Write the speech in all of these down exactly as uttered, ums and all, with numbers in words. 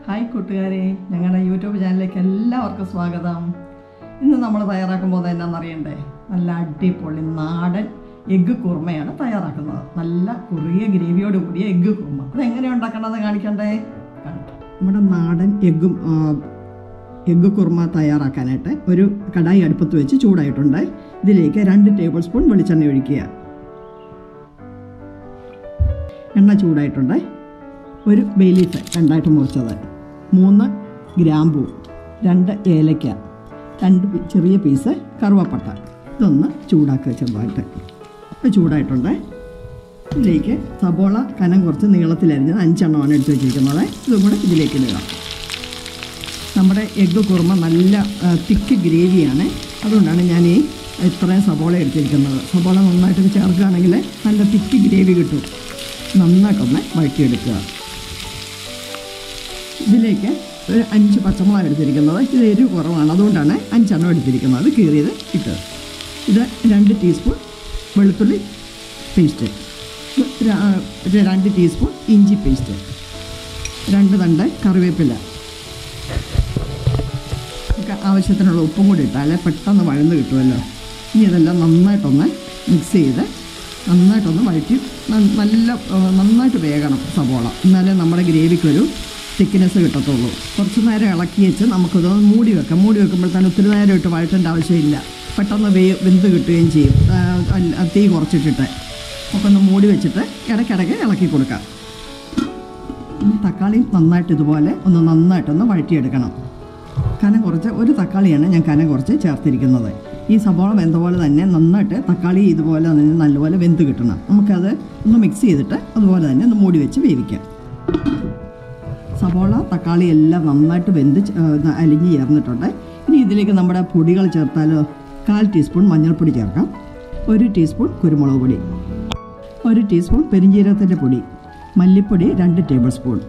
Hi കൂട്ടുകാരെ, ഞങ്ങളുടെ YouTube ചാനലിലേക്ക് എല്ലാവർക്കും സ്വാഗതം. ഇന്ന് നമ്മൾ തയ്യാറാക്കുമ്പോൾ എന്നാണെന്നറിയണ്ടേ, നല്ല അടിപൊളി നാടൻ എഗ്ഗ് കുറുമയാണ് തയ്യാറാക്കുന്നത്. നല്ല കുറിയ ഗ്രേവിയോട് കൂടിയ എഗ്ഗ് കുറുമ. അതെങ്ങനെയാണ് ഉണ്ടാക്കേണ്ടതെന്ന് കാണിക്കണ്ടേ? നമ്മുടെ നാടൻ എഗ്ഗും എഗ്ഗ് കുറുമ തയ്യാറാക്കാനായിട്ട് ഒരു കടായി അടുപ്പത്ത് വെച്ച് ചൂടായിട്ടുണ്ട്. ഇതിലേക്ക് രണ്ട് ടേബിൾ സ്പൂൺ വെളിച്ചെണ്ണ ഒഴിക്കുക. എണ്ണ ചൂടായിട്ടുണ്ട്. ഒരു ബേ ലീഫ് രണ്ടായിട്ട് മുറിച്ചത്, മൂന്ന് ഗ്രാമ്പൂ, രണ്ട് ഏലക്ക, രണ്ട് ചെറിയ പീസ് കറുവപ്പട്ട. ഇതൊന്ന് ചൂടാക്കുക ചെറുതായിട്ട്. ഇത് ചൂടായിട്ടുണ്ട്. ഇതിലേക്ക് സബോള കനം കുറച്ച് നീളത്തിലരിഞ്ഞത് അഞ്ചെണ്ണമാണ് എടുത്ത് വെച്ചിരിക്കുന്നത്. ഇതും കൂടെ ഇതിലേക്ക് ഇടുക. നമ്മുടെ എഗ്ഗ് കുറുമ നല്ല തിക്ക് ഗ്രേവിയാണ്. അതുകൊണ്ടാണ് ഞാൻ ഈ ഇത്രയും സബോള എടുത്തിരിക്കുന്നത്. സബോള നന്നായിട്ട് ചേർക്കുകയാണെങ്കിൽ നല്ല തിക്ക് ഗ്രേവി കിട്ടും. നന്നായിട്ടൊന്ന് വഴറ്റിയെടുക്കുക. ഇതിലേക്ക് ഒരു അഞ്ച് പച്ചമുളക് എടുത്തിരിക്കുന്നത്. ഇത് എരിവ് കുറവാണ്, അതുകൊണ്ടാണ് അഞ്ചെണ്ണം എടുത്തിരിക്കുന്നത്. അത് കീറിയത് ഇട്ടത്. ഇത് രണ്ട് ടീസ്പൂൺ വെളുത്തുള്ളി പേസ്റ്റ്, രണ്ട് ടീസ്പൂൺ ഇഞ്ചി പേസ്റ്റ്, രണ്ട് തണ്ട് കറിവേപ്പില, ഒക്കെ ആവശ്യത്തിനുള്ള ഉപ്പും കൂടി ഇട്ടാൽ പെട്ടെന്ന് വഴന്ന് കിട്ടുമല്ലോ. ഇനി ഇതെല്ലാം നന്നായിട്ടൊന്ന് മിക്സ് ചെയ്ത് നന്നായിട്ടൊന്ന് വഴറ്റി നല്ല നന്നായിട്ട് വേകണം സവോള. എന്നാലേ നമ്മുടെ ഗ്രേവിക്കൊരു തിക്നെസ് കിട്ടത്തുള്ളൂ. കുറച്ച് നേരം ഇളക്കി വെച്ച് നമുക്കത് മൂടി വെക്കാം. മൂടി വെക്കുമ്പോഴത്തേന് ഒത്തിരി നേരം ഇട്ട് വഴറ്റേണ്ട ആവശ്യമില്ല. പെട്ടെന്ന് വേ വെന്ത് കിട്ടുകയും ചെയ്യും. തീ കുറച്ചിട്ടിട്ട് ഒക്കെ ഒന്ന് മൂടി വെച്ചിട്ട് ഇടയ്ക്കിടയ്ക്ക് ഇളക്കി കൊടുക്കാം. തക്കാളിയും നന്നായിട്ട് ഇതുപോലെ ഒന്ന് നന്നായിട്ടൊന്ന് വഴറ്റിയെടുക്കണം. കനം കുറച്ച് ഒരു തക്കാളിയാണ് ഞാൻ കനം കുറച്ച് ചേർത്തിരിക്കുന്നത്. ഈ സവോള വെന്ത പോലെ തന്നെ നന്നായിട്ട് തക്കാളി ഇതുപോലെ തന്നെ നല്ലപോലെ വെന്ത് കിട്ടണം. നമുക്കത് ഒന്ന് മിക്സ് ചെയ്തിട്ട് അതുപോലെ തന്നെ ഒന്ന് മൂടി വെച്ച് വേവിക്കാം. സവോള തക്കാളി എല്ലാം നന്നായിട്ട് വെന്ത് അലിഞ്ഞ് ചേർന്നിട്ടുണ്ട്. ഇനി ഇതിലേക്ക് നമ്മുടെ പൊടികൾ ചേർത്താലോ. കാൽ ടീസ്പൂൺ മഞ്ഞൾപ്പൊടി ചേർക്കാം, ഒരു ടീസ്പൂൺ കുരുമുളക് പൊടി, ഒരു ടീസ്പൂൺ പെരിഞ്ജീരകത്തിൻ്റെ പൊടി, മല്ലിപ്പൊടി രണ്ട് ടേബിൾ സ്പൂൺ.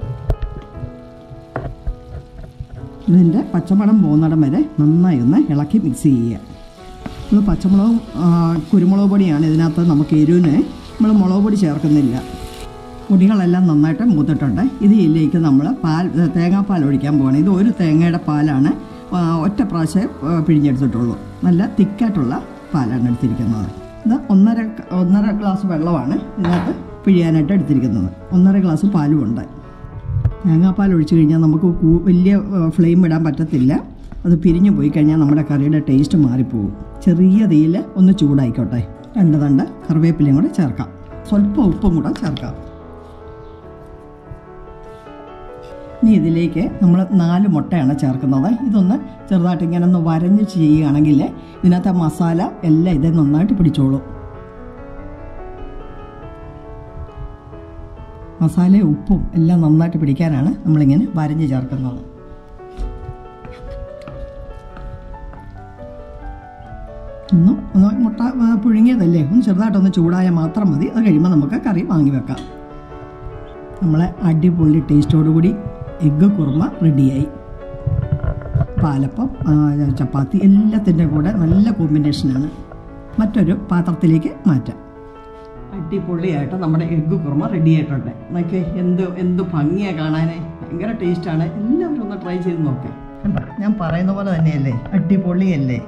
ഇതിൻ്റെ പച്ചമണം പോകുന്നിടം വരെ നന്നായി ഒന്ന് ഇളക്കി മിക്സ് ചെയ്യുക. ഇത് പച്ചമുളകും കുരുമുളക് പൊടിയാണ് ഇതിനകത്ത്. നമുക്ക് എരിവിന് നമ്മൾ മുളക് പൊടി ചേർക്കുന്നില്ല. പൊടികളെല്ലാം നന്നായിട്ട് മൂത്തിട്ടുണ്ട്. ഇതിലേക്ക് നമ്മൾ പാൽ തേങ്ങാപ്പാൽ ഒഴിക്കാൻ പോകണം. ഇത് ഒരു തേങ്ങയുടെ പാലാണ്, ഒറ്റ പ്രാവശ്യം പിഴിഞ്ഞെടുത്തിട്ടുള്ളൂ. നല്ല തിക്കായിട്ടുള്ള പാലാണ് എടുത്തിരിക്കുന്നത്. ഇത് ഒന്നര ഒന്നര ഗ്ലാസ് വെള്ളമാണ് ഇതിനകത്ത് പിഴിയാനായിട്ട് എടുത്തിരിക്കുന്നത്. ഒന്നര ഗ്ലാസ് പാലും ഉണ്ട്. തേങ്ങാപ്പാൽ ഒഴിച്ച് കഴിഞ്ഞാൽ നമുക്ക് വലിയ ഫ്ലെയിം ഇടാൻ പറ്റത്തില്ല. അത് പിരിഞ്ഞു പോയി കഴിഞ്ഞാൽ നമ്മുടെ കറിയുടെ ടേസ്റ്റ് മാറിപ്പോകും. ചെറിയ തീയിൽ ഒന്ന് ചൂടായിക്കോട്ടെ. രണ്ട് തണ്ട് കറിവേപ്പിലയും കൂടെ ചേർക്കാം. സ്വല്പം ഉപ്പും കൂടെ ചേർക്കാം. ഇനി ഇതിലേക്ക് നമ്മൾ നാല് മുട്ടയാണ് ചേർക്കുന്നത്. ഇതൊന്ന് ചെറുതായിട്ട് ഇങ്ങനെ ഒന്ന് വരഞ്ഞ് ചെയ്യുകയാണെങ്കിൽ ഇതിനകത്തെ മസാല എല്ലാം ഇത് നന്നായിട്ട് പിടിച്ചോളും. മസാലയും ഉപ്പും എല്ലാം നന്നായിട്ട് പിടിക്കാനാണ് നമ്മളിങ്ങനെ വരഞ്ഞ് ചേർക്കുന്നത്. ഒന്ന് ഒന്ന് മുട്ട പുഴുങ്ങിയതല്ലേ, ഒന്ന് ചെറുതായിട്ടൊന്ന് ചൂടായാൽ മാത്രം മതി. അത് കഴിയുമ്പോൾ നമുക്ക് കറി വാങ്ങി വെക്കാം. നമ്മളെ അടിപൊളി ടേസ്റ്റോടുകൂടി എഗ്ഗ് കുറുമ റെഡിയായി. പാലപ്പം, ചപ്പാത്തി എല്ലാത്തിൻ്റെ കൂടെ നല്ല കോമ്പിനേഷനാണ്. മറ്റൊരു പാത്രത്തിലേക്ക് മാറ്റാം. അടിപൊളിയായിട്ട് നമ്മുടെ എഗ്ഗ് കുറുമ റെഡി ആയിട്ടുണ്ട്. നോക്കി എന്ത് എന്ത് ഭംഗിയാണ് കാണാൻ. ഭയങ്കര ടേസ്റ്റാണ്. എല്ലാവരും ഒന്ന് ട്രൈ ചെയ്ത് നോക്കാം. കണ്ടോ, ഞാൻ പറയുന്ന പോലെ തന്നെയല്ലേ, അടിപൊളിയല്ലേ.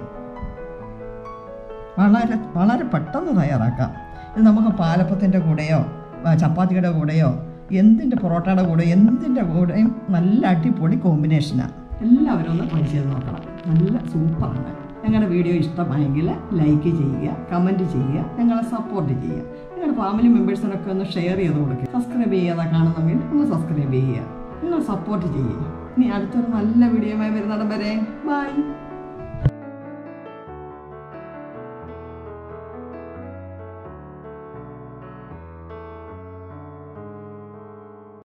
വളരെ വളരെ പെട്ടെന്ന് തയ്യാറാക്കാം. ഇത് നമുക്ക് പാലപ്പത്തിൻ്റെ കൂടെയോ ചപ്പാത്തിയുടെ കൂടെയോ എന്തിൻ്റെ പൊറോട്ടയുടെ കൂടെ എന്തിൻ്റെ കൂടെയും നല്ല അടിപൊളി കോമ്പിനേഷനാണ്. എല്ലാവരും ഒന്ന് ട്രൈ ചെയ്ത് നോക്കണം. നല്ല സൂപ്പറാണ്. ഞങ്ങളുടെ വീഡിയോ ഇഷ്ടമായെങ്കിൽ ലൈക്ക് ചെയ്യുക, കമൻറ്റ് ചെയ്യുക, ഞങ്ങളെ സപ്പോർട്ട് ചെയ്യുക. നിങ്ങളുടെ ഫാമിലി മെമ്പേഴ്സിനൊക്കെ ഒന്ന് ഷെയർ ചെയ്ത് കൊടുക്കുക. സബ്സ്ക്രൈബ് ചെയ്യാതെ കാണുന്നെങ്കിൽ ഒന്ന് സബ്സ്ക്രൈബ് ചെയ്യുക. നിങ്ങൾ സപ്പോർട്ട് ചെയ്യുക. ഇനി അടുത്തൊരു നല്ല വീഡിയോയുമായി വരുന്നിടം വരെ ബൈ.